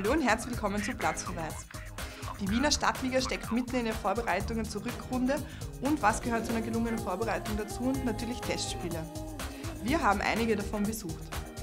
Hallo und herzlich willkommen zu Platzverweis. Die Wiener Stadtliga steckt mitten in den Vorbereitungen zur Rückrunde und was gehört zu einer gelungenen Vorbereitung dazu? Natürlich Testspiele. Wir haben einige davon besucht.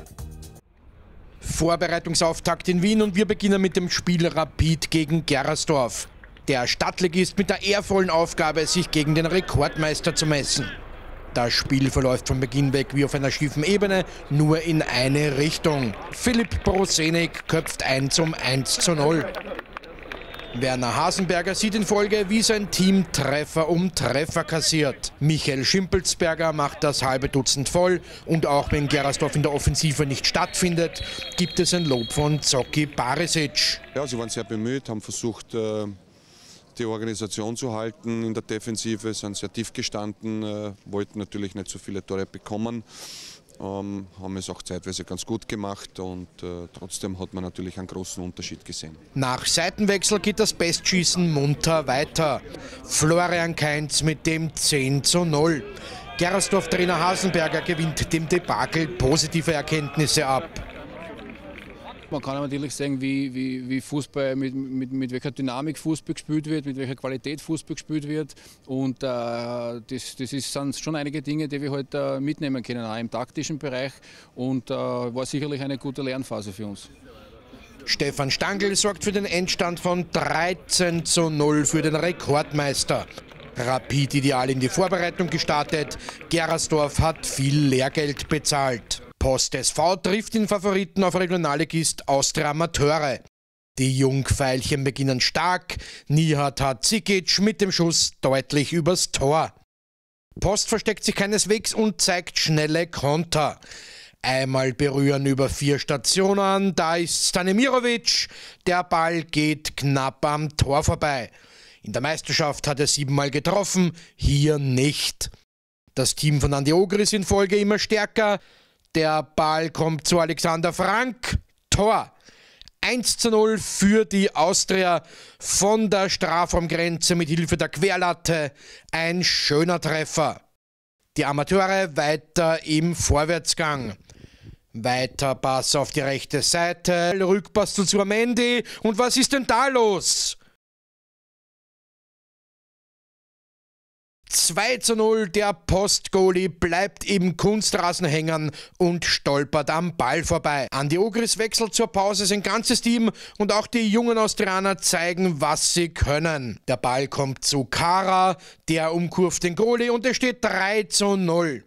Vorbereitungsauftakt in Wien und wir beginnen mit dem Spiel Rapid gegen Gerasdorf. Der Stadtligist mit der ehrvollen Aufgabe, sich gegen den Rekordmeister zu messen. Das Spiel verläuft von Beginn weg wie auf einer schiefen Ebene, nur in eine Richtung. Philipp Brosenik köpft ein zum 1:0. Werner Hasenberger sieht in Folge, wie sein Team Treffer um Treffer kassiert. Michael Schimpelsberger macht das halbe Dutzend voll und auch wenn Gerasdorf in der Offensive nicht stattfindet, gibt es ein Lob von Zocki Barisic. Ja, sie waren sehr bemüht, haben versucht, die Organisation zu halten in der Defensive, sind sehr tief gestanden, wollten natürlich nicht so viele Tore bekommen, haben es auch zeitweise ganz gut gemacht und trotzdem hat man natürlich einen großen Unterschied gesehen. Nach Seitenwechsel geht das Bestschießen munter weiter. Florian Kainz mit dem 10:0. Gerasdorf-Trainer Hasenberger gewinnt dem Debakel positive Erkenntnisse ab. Man kann natürlich sehen, wie Fußball, mit welcher Dynamik Fußball gespielt wird, mit welcher Qualität Fußball gespielt wird. Und das sind schon einige Dinge, die wir heute mitnehmen können, auch im taktischen Bereich. Und war sicherlich eine gute Lernphase für uns. Stefan Stangl sorgt für den Endstand von 13:0 für den Rekordmeister. Rapid ideal in die Vorbereitung gestartet. Gerasdorf hat viel Lehrgeld bezahlt. Post SV trifft den Favoriten auf Regionalligist Austria Amateure. Die Jungveilchen beginnen stark. Nihat hat Zikic mit dem Schuss deutlich übers Tor. Post versteckt sich keineswegs und zeigt schnelle Konter. Einmal berühren über 4 Stationen, da ist Stanimirovic. Der Ball geht knapp am Tor vorbei. In der Meisterschaft hat er 7-mal getroffen, hier nicht. Das Team von Andi Ogris in Folge immer stärker. Der Ball kommt zu Alexander Frank. Tor. 1:0 für die Austria von der Strafraumgrenze mit Hilfe der Querlatte. Ein schöner Treffer. Die Amateure weiter im Vorwärtsgang. Weiter Pass auf die rechte Seite. Rückpass zu Zuamendi. Und was ist denn da los? 2:0, der Post-Goalie bleibt im Kunstrasen hängen und stolpert am Ball vorbei. Andi Ogris wechselt zur Pause sein ganzes Team und auch die jungen Austrianer zeigen, was sie können. Der Ball kommt zu Kara, der umkurvt den Goalie und es steht 3:0.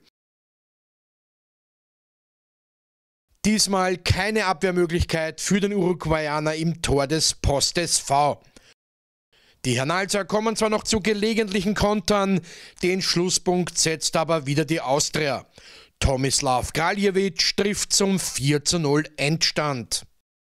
Diesmal keine Abwehrmöglichkeit für den Uruguayaner im Tor des Post SV. Die Hernalzer kommen zwar noch zu gelegentlichen Kontern, den Schlusspunkt setzt aber wieder die Austria. Tomislav Kraljevic trifft zum 4:0 Endstand.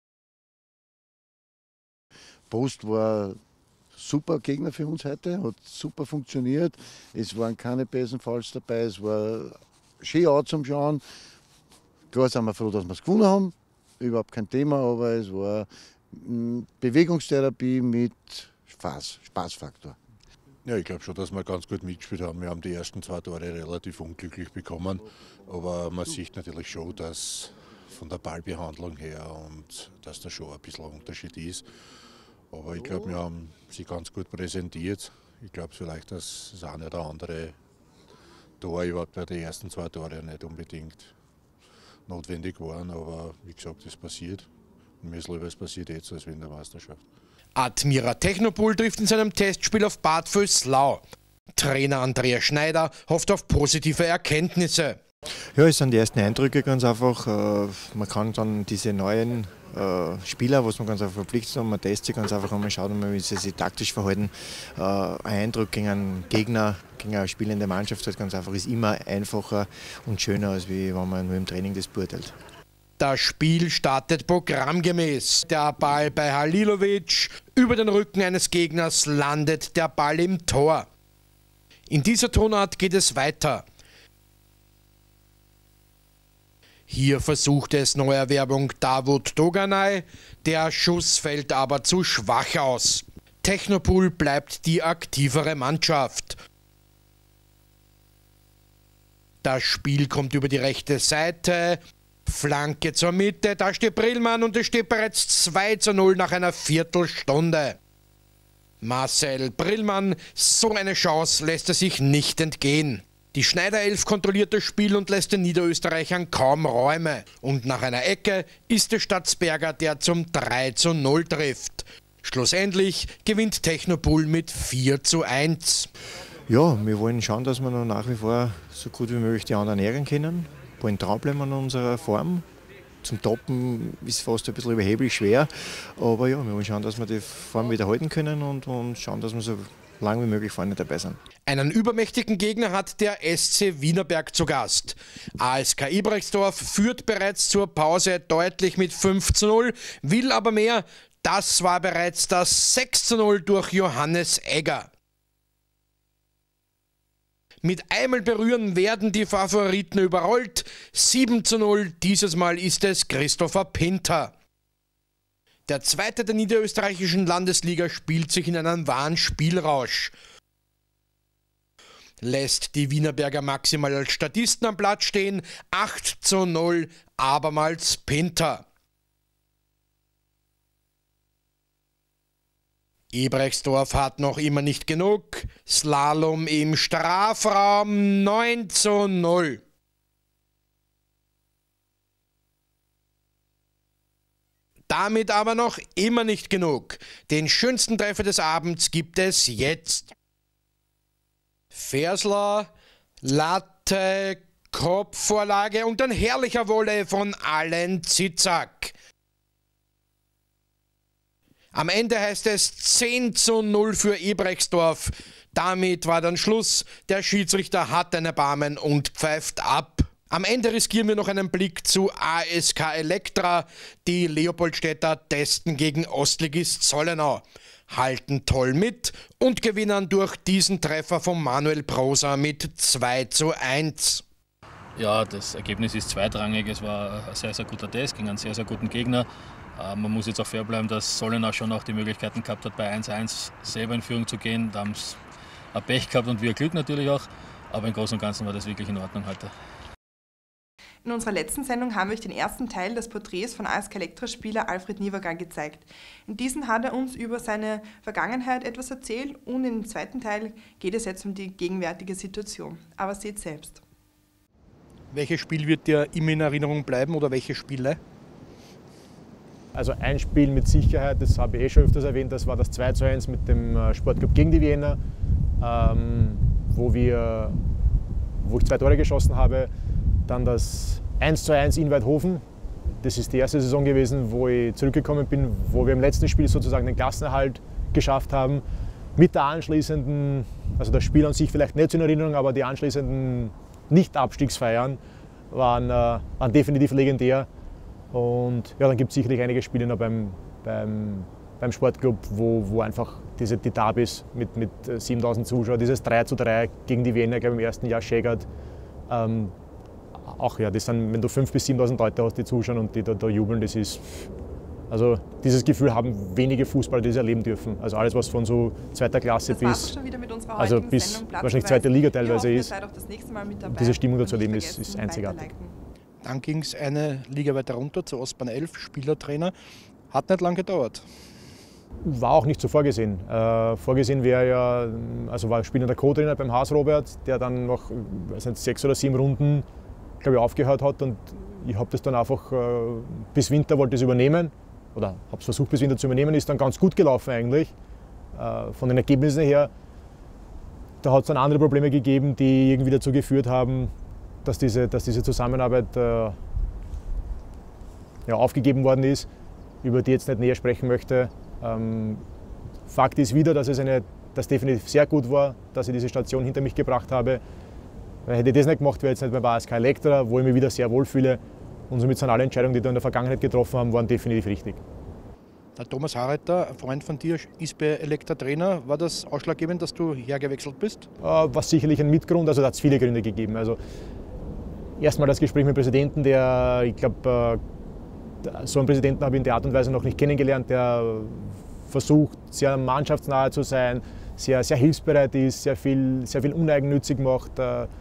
Post war super Gegner für uns heute, hat super funktioniert. Es waren keine bösen Fouls dabei, es war schön out zum Schauen. Klar sind wir froh, dass wir es gewonnen haben, überhaupt kein Thema, aber es war Bewegungstherapie mit Spaßfaktor. Ja, ich glaube schon, dass wir ganz gut mitgespielt haben. Wir haben die ersten 2 Tore relativ unglücklich bekommen, aber man sieht natürlich schon, dass von der Ballbehandlung her und dass da schon ein bisschen ein Unterschied ist. Aber ich glaube, wir haben sie ganz gut präsentiert. Ich glaube vielleicht, dass das eine oder andere Tor überhaupt bei den ersten 2 Tore nicht unbedingt notwendig waren, aber wie gesagt, das passiert. Und mir ist lieber, es passiert jetzt als in der Meisterschaft. Admira Technopol trifft in seinem Testspiel auf Bad Vöslau. Trainer Andreas Schneider hofft auf positive Erkenntnisse. Ja, es sind die ersten Eindrücke ganz einfach. Man kann dann diese neuen Spieler, was man ganz einfach verpflichtet haben, man testet ganz einfach einmal, schaut mal, wie sie sich taktisch verhalten. Ein Eindruck gegen einen Gegner, gegen eine spielende Mannschaft halt ganz einfach ist immer einfacher und schöner, als wenn man nur im Training das beurteilt. Das Spiel startet programmgemäß. Der Ball bei Halilovic. Über den Rücken eines Gegners landet der Ball im Tor. In dieser Tonart geht es weiter. Hier versucht es Neuerwerbung Davut Doganay. Der Schuss fällt aber zu schwach aus. Technopol bleibt die aktivere Mannschaft. Das Spiel kommt über die rechte Seite. Flanke zur Mitte, da steht Brillmann und es steht bereits 2:0 nach einer Viertelstunde. Marcel Brillmann, so eine Chance lässt er sich nicht entgehen. Die Schneider-Elf kontrolliert das Spiel und lässt den Niederösterreichern kaum Räume. Und nach einer Ecke ist es Statzberger, der zum 3:0 trifft. Schlussendlich gewinnt Technopol mit 4:1. Ja, wir wollen schauen, dass wir noch nach wie vor so gut wie möglich die anderen ärgern können. Wir wollen dranbleiben an unserer Form. Zum Toppen ist fast ein bisschen überheblich schwer. Aber ja, wir wollen schauen, dass wir die Form wieder halten können und schauen, dass wir so lange wie möglich vorne dabei sind. Einen übermächtigen Gegner hat der SC Wienerberg zu Gast. ASK Ibrechtsdorf führt bereits zur Pause deutlich mit 5:0, will aber mehr. Das war bereits das 6:0 durch Johannes Egger. Mit einmal berühren werden die Favoriten überrollt. 7:0, dieses Mal ist es Christopher Pinter. Der zweite der niederösterreichischen Landesliga spielt sich in einen wahren Spielrausch. Lässt die Wienerberger maximal als Statisten am Platz stehen. 8:0, abermals Pinter. Ibrechtsdorf hat noch immer nicht genug. Slalom im Strafraum, 9:0. Damit aber noch immer nicht genug. Den schönsten Treffer des Abends gibt es jetzt. Fersler, Latte, Kopfvorlage und ein herrlicher Volley von Allen Zitzak. Am Ende heißt es 10:0 für Ibrechtsdorf. Damit war dann Schluss. Der Schiedsrichter hat ein Erbarmen und pfeift ab. Am Ende riskieren wir noch einen Blick zu ASK Elektra. Die Leopoldstädter testen gegen Ostligist Sollenau, halten toll mit und gewinnen durch diesen Treffer von Manuel Prosa mit 2:1. Ja, das Ergebnis ist zweitrangig. Es war ein sehr, sehr guter Test gegen einen sehr, sehr guten Gegner. Man muss jetzt auch fair bleiben, dass Sollenau schon auch die Möglichkeiten gehabt hat, bei 1:1 selber in Führung zu gehen. Da haben sie ein Pech gehabt und wir Glück natürlich auch. Aber im Großen und Ganzen war das wirklich in Ordnung heute. In unserer letzten Sendung haben wir euch den ersten Teil des Porträts von ASK Elektra-Spieler Alfred Niewager gezeigt. In diesem hat er uns über seine Vergangenheit etwas erzählt und im zweiten Teil geht es jetzt um die gegenwärtige Situation. Aber seht selbst. Welches Spiel wird dir immer in Erinnerung bleiben oder welche Spiele? Also ein Spiel mit Sicherheit, das habe ich schon öfters erwähnt, das war das 2:1 mit dem Sportclub gegen die Wiener, wo ich 2 Tore geschossen habe. Dann das 1:1 in Weidhofen. Das ist die erste Saison gewesen, wo ich zurückgekommen bin, wo wir im letzten Spiel sozusagen den Klassenerhalt geschafft haben. Mit der anschließenden, also das Spiel an sich vielleicht nicht in Erinnerung, aber die anschließenden Nicht-Abstiegsfeiern waren definitiv legendär. Und ja, dann gibt es sicherlich einige Spiele noch beim Sportclub, wo einfach die Derbys mit 7.000 Zuschauern, dieses 3:3 gegen die Wiener, glaube ich, im ersten Jahr Schägert. Auch ja, das sind, wenn du 5.000 bis 7.000 Leute hast, die zuschauen und die da jubeln, das ist, also dieses Gefühl haben wenige Fußballer, die das erleben dürfen. Also alles, was von so 2. Klasse bis, also bis wahrscheinlich 2. Liga teilweise ist, diese Stimmung dazu erleben, ist einzigartig. Dann ging es eine Liga weiter runter zu Ostbahn 11, Spielertrainer. Hat nicht lange gedauert. War auch nicht so vorgesehen. Vorgesehen wäre ja, also war Spieler der Co-Trainer beim Haas Robert, der dann nach 6 oder 7 Runden, glaube ich, aufgehört hat. Und ich habe das dann einfach bis Winter wollte ich es übernehmen. Oder habe es versucht bis Winter zu übernehmen, ist dann ganz gut gelaufen eigentlich. Von den Ergebnissen her. Da hat es dann andere Probleme gegeben, die irgendwie dazu geführt haben, dass diese Zusammenarbeit aufgegeben worden ist, über die ich jetzt nicht näher sprechen möchte. Fakt ist wieder, dass das definitiv sehr gut war, dass ich diese Station hinter mich gebracht habe. Hätte ich das nicht gemacht, wäre ich jetzt nicht bei ASK Elektra, wo ich mich wieder sehr wohlfühle. Und somit sind alle Entscheidungen, die wir in der Vergangenheit getroffen haben, waren definitiv richtig. Der Thomas Harreiter, ein Freund von dir, ist bei Elektra Trainer. War das ausschlaggebend, dass du hergewechselt bist? War sicherlich ein Mitgrund, also da hat es viele Gründe gegeben. Also erstmal das Gespräch mit dem Präsidenten, der, ich glaube, so einen Präsidenten habe ich in der Art und Weise noch nicht kennengelernt, der versucht, sehr mannschaftsnahe zu sein, sehr, sehr hilfsbereit ist, sehr viel uneigennützig macht,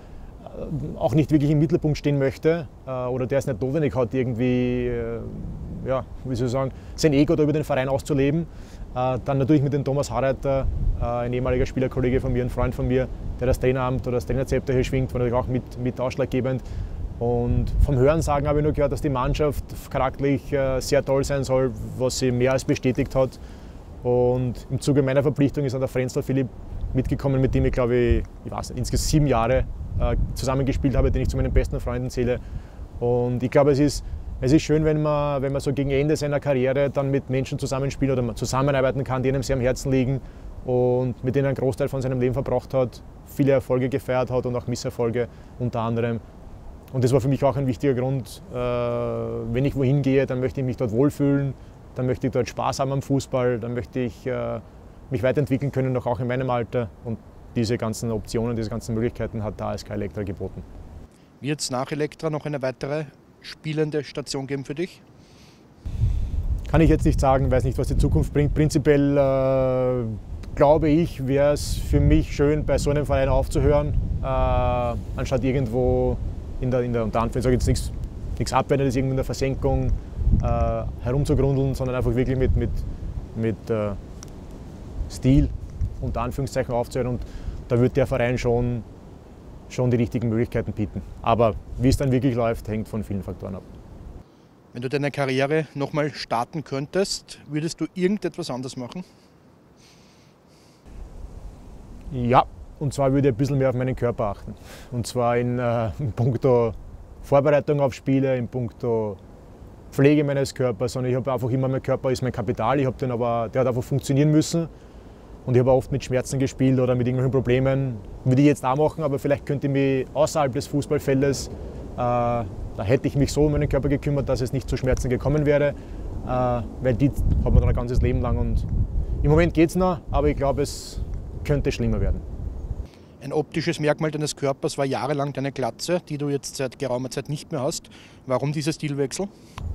auch nicht wirklich im Mittelpunkt stehen möchte oder der es nicht notwendig hat, irgendwie, ja, wie soll ich sagen, sein Ego da über den Verein auszuleben. Dann natürlich mit dem Thomas Harreiter, ein ehemaliger Spielerkollege von mir, ein Freund von mir, der das Traineramt oder das Trainerzepter hier schwingt, war natürlich auch mit ausschlaggebend. Und vom Hörensagen habe ich nur gehört, dass die Mannschaft charakterlich sehr toll sein soll, was sie mehr als bestätigt hat. Und im Zuge meiner Verpflichtung ist dann der Frenzler Philipp mitgekommen, mit dem ich glaube ich weiß nicht, insgesamt 7 Jahre zusammengespielt habe, den ich zu meinen besten Freunden zähle. Und ich glaube, es ist schön, wenn man so gegen Ende seiner Karriere dann mit Menschen zusammenspielt oder zusammenarbeiten kann, die einem sehr am Herzen liegen und mit denen er einen Großteil von seinem Leben verbracht hat, viele Erfolge gefeiert hat und auch Misserfolge unter anderem. Und das war für mich auch ein wichtiger Grund, wenn ich wohin gehe, dann möchte ich mich dort wohlfühlen, dann möchte ich dort Spaß haben am Fußball, dann möchte ich mich weiterentwickeln können, noch auch in meinem Alter. Und diese ganzen Optionen, diese ganzen Möglichkeiten hat der ASK Electra geboten. Wird es nach Electra noch eine weitere spielende Station geben für dich? Kann ich jetzt nicht sagen, weiß nicht, was die Zukunft bringt. Prinzipiell glaube ich, wäre es für mich schön, bei so einem Verein aufzuhören, anstatt irgendwo in der unter Anführungszeichen, ich sage jetzt nichts Abwertendes, irgendwo in der Versenkung herumzugrundeln, sondern einfach wirklich mit Stil unter Anführungszeichen aufzuhören. Und da wird der Verein schon die richtigen Möglichkeiten bieten. Aber wie es dann wirklich läuft, hängt von vielen Faktoren ab. Wenn du deine Karriere nochmal starten könntest, würdest du irgendetwas anders machen? Ja, und zwar würde ich ein bisschen mehr auf meinen Körper achten. Und zwar in puncto Vorbereitung auf Spiele, in puncto Pflege meines Körpers. Und ich habe einfach immer, mein Körper ist mein Kapital, der hat einfach funktionieren müssen. Und ich habe oft mit Schmerzen gespielt oder mit irgendwelchen Problemen. Würde ich jetzt auch machen, aber vielleicht könnte ich mich außerhalb des Fußballfeldes, da hätte ich mich so um meinen Körper gekümmert, dass es nicht zu Schmerzen gekommen wäre. Weil die hat man dann ein ganzes Leben lang. Und im Moment geht es noch, aber ich glaube, es könnte schlimmer werden. Ein optisches Merkmal deines Körpers war jahrelang deine Glatze, die du jetzt seit geraumer Zeit nicht mehr hast. Warum dieser Stilwechsel?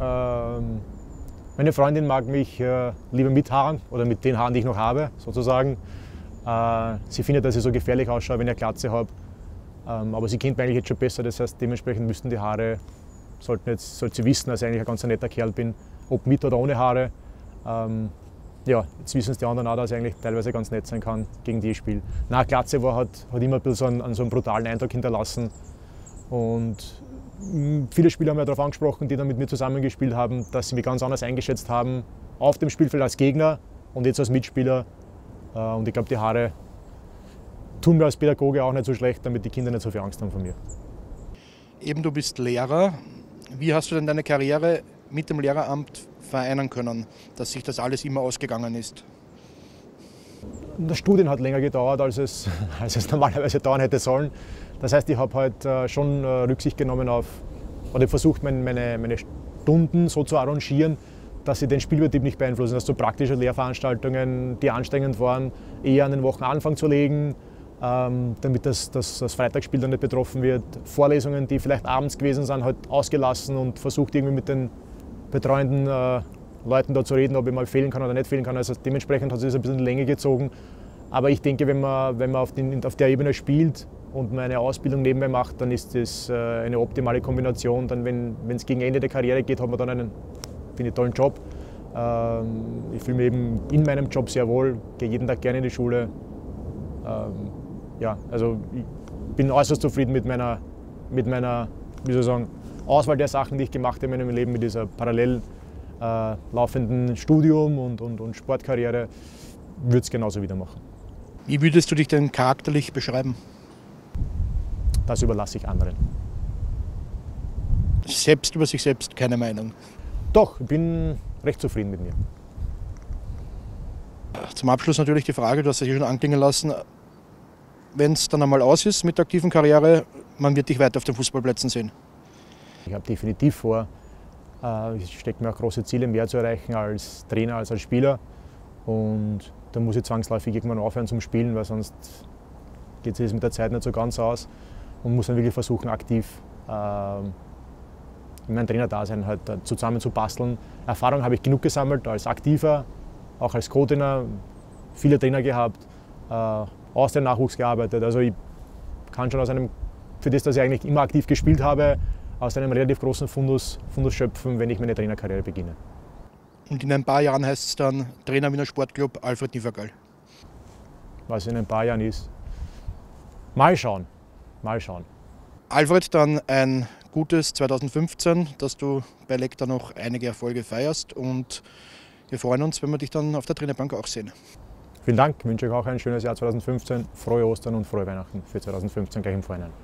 Meine Freundin mag mich lieber mit Haaren oder mit den Haaren, die ich noch habe, sozusagen. Sie findet, dass ich so gefährlich ausschaue, wenn ich eine Glatze habe. Aber sie kennt mich eigentlich jetzt schon besser, das heißt, dementsprechend müssten die Haare, sollte sie wissen, dass ich eigentlich ein ganz netter Kerl bin, ob mit oder ohne Haare. Ja, jetzt wissen es die anderen auch, dass ich eigentlich teilweise ganz nett sein kann, gegen die ich spiele. Eine Glatze hat immer ein bisschen so einen brutalen Eindruck hinterlassen. Und viele Spieler haben ja darauf angesprochen, die dann mit mir zusammengespielt haben, dass sie mich ganz anders eingeschätzt haben, auf dem Spielfeld als Gegner und jetzt als Mitspieler. Und ich glaube, die Haare tun mir als Pädagoge auch nicht so schlecht, damit die Kinder nicht so viel Angst haben vor mir. Eben, du bist Lehrer. Wie hast du denn deine Karriere mit dem Lehreramt vereinen können, dass sich das alles immer ausgegangen ist? Das Studium hat länger gedauert, als es normalerweise dauern hätte sollen. Das heißt, ich habe halt schon Rücksicht genommen auf, oder versucht, meine Stunden so zu arrangieren, dass sie den Spielbetrieb nicht beeinflussen. Dass so praktische Lehrveranstaltungen, die anstrengend waren, eher an den Wochenanfang zu legen, damit das Freitagsspiel dann nicht betroffen wird. Vorlesungen, die vielleicht abends gewesen sind, halt ausgelassen und versucht irgendwie mit den betreuenden Leuten da zu reden, ob ich mal fehlen kann oder nicht fehlen kann. Also dementsprechend hat sich das ein bisschen in die Länge gezogen. Aber ich denke, wenn man auf der Ebene spielt und man eine Ausbildung nebenbei macht, dann ist das eine optimale Kombination. Dann, wenn es gegen Ende der Karriere geht, hat man dann einen, finde ich, tollen Job. Ich fühle mich eben in meinem Job sehr wohl, gehe jeden Tag gerne in die Schule. Ja, also ich bin äußerst zufrieden mit meiner wie soll ich sagen, Auswahl der Sachen, die ich gemacht habe in meinem Leben, mit dieser parallel laufenden Studium und Sportkarriere, würde es genauso wieder machen. Wie würdest du dich denn charakterlich beschreiben? Das überlasse ich anderen. Selbst über sich selbst keine Meinung? Doch, ich bin recht zufrieden mit mir. Zum Abschluss natürlich die Frage, du hast es ja schon anklingen lassen, wenn es dann einmal aus ist mit der aktiven Karriere, man wird dich weiter auf den Fußballplätzen sehen. Ich habe definitiv vor, ich stecke mir auch große Ziele, mehr zu erreichen als Trainer, als Spieler. Und da muss ich zwangsläufig irgendwann aufhören zum Spielen, weil sonst geht es mit der Zeit nicht so ganz aus. Und muss dann wirklich versuchen, aktiv in meinem Trainerdasein halt zusammen zu basteln. Erfahrung habe ich genug gesammelt als Aktiver, auch als Co-Trainer, viele Trainer gehabt, aus dem Nachwuchs gearbeitet. Also ich kann schon aus einem für das, dass ich eigentlich immer aktiv gespielt habe, aus einem relativ großen Fundus schöpfen, wenn ich meine Trainerkarriere beginne. Und in ein paar Jahren heißt es dann Trainer Wiener Sportclub Alfred Nievergall. Was in ein paar Jahren ist. Mal schauen. Alfred, dann ein gutes 2015, dass du bei Lecta noch einige Erfolge feierst, und wir freuen uns, wenn wir dich dann auf der Trainerbank auch sehen. Vielen Dank, ich wünsche euch auch ein schönes Jahr 2015, frohe Ostern und frohe Weihnachten für 2015 gleich im Vorhinein.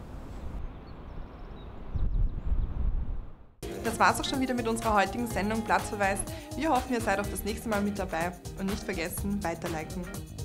Das war's auch schon wieder mit unserer heutigen Sendung Platzverweis. Wir hoffen, ihr seid auch das nächste Mal mit dabei und nicht vergessen, weiterliken.